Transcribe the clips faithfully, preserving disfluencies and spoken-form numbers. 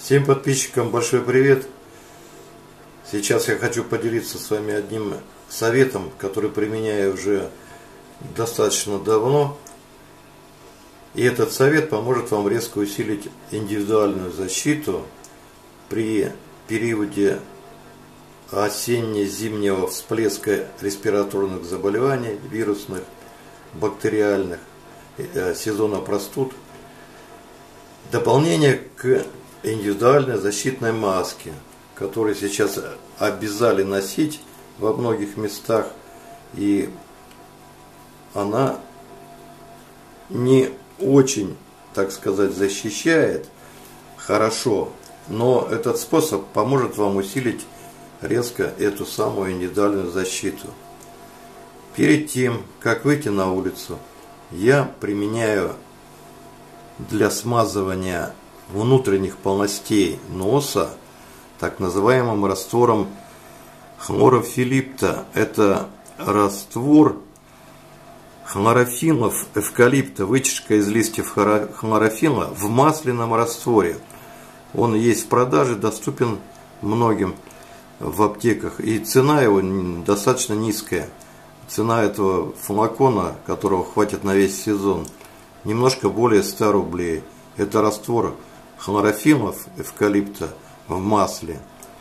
Всем подписчикам большой привет! Сейчас я хочу поделиться с вами одним советом, который применяю уже достаточно давно. И этот совет поможет вам резко усилить индивидуальную защиту при периоде осенне-зимнего всплеска респираторных заболеваний, вирусных, бактериальных, сезона простуд. Дополнение к индивидуальной защитной маске, которую сейчас обязали носить во многих местах, и она не очень, так сказать, защищает хорошо, но этот способ поможет вам усилить резко эту самую индивидуальную защиту. Перед тем, как выйти на улицу, я применяю для смазывания внутренних полостей носа так называемым раствором хлорофилипта. Это раствор хлорофиллов эвкалипта, вытяжка из листьев хлорофилла в масляном растворе. Он есть в продаже, доступен многим в аптеках, и цена его достаточно низкая. Цена этого флакона, которого хватит на весь сезон, немножко более ста рублей. Это раствор хлорофиллов эвкалипта в масле.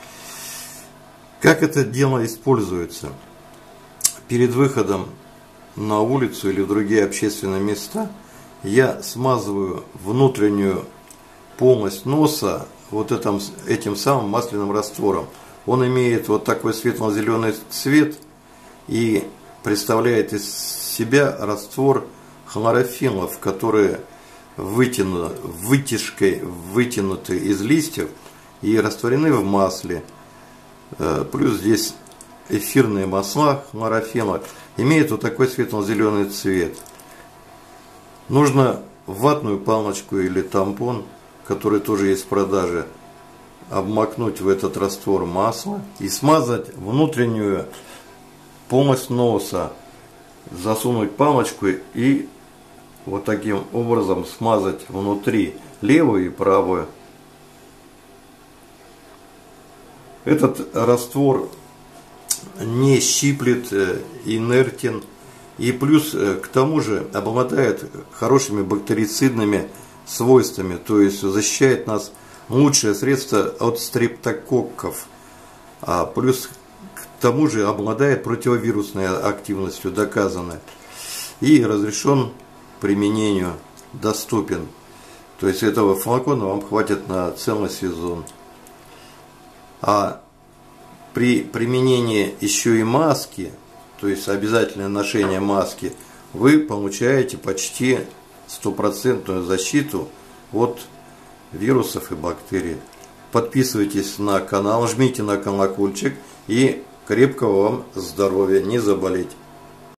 Как это дело используется? Перед выходом на улицу или в другие общественные места я смазываю внутреннюю полость носа вот этим, этим самым масляным раствором. Он имеет вот такой светло-зеленый цвет и представляет из себя раствор хлорофиллов, которые вытяну, вытяжкой вытянуты из листьев и растворены в масле. Плюс здесь эфирные масла хлорофилла имеют вот такой светло-зеленый цвет. Нужно ватную палочку или тампон, который тоже есть в продаже, обмакнуть в этот раствор масла и смазать внутреннюю полость носа, засунуть палочку и вот таким образом смазать внутри левую и правую. Этот раствор не щиплет, инертен, и плюс к тому же обладает хорошими бактерицидными свойствами, то есть защищает нас, лучшее средство от стрептококков, а плюс к тому же обладает противовирусной активностью, доказанной, и разрешен применению, доступен. То есть этого флакона вам хватит на целый сезон. А при применении еще и маски, то есть обязательное ношение маски, вы получаете почти стопроцентную защиту от вирусов и бактерий. Подписывайтесь на канал, жмите на колокольчик, и крепкого вам здоровья, не заболеть.